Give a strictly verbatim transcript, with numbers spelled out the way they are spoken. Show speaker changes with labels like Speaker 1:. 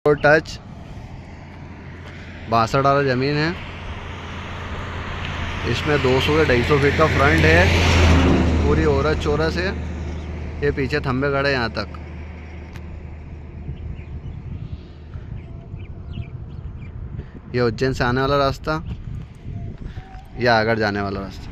Speaker 1: और टच बासठ वाला ज़मीन है। इसमें दो सौ या ढाई सौ फीट का फ्रंट है। पूरी औरत चौरस है। ये पीछे थंबे खड़े यहाँ तक। ये उज्जैन से आने वाला रास्ता, या आगर जाने वाला रास्ता।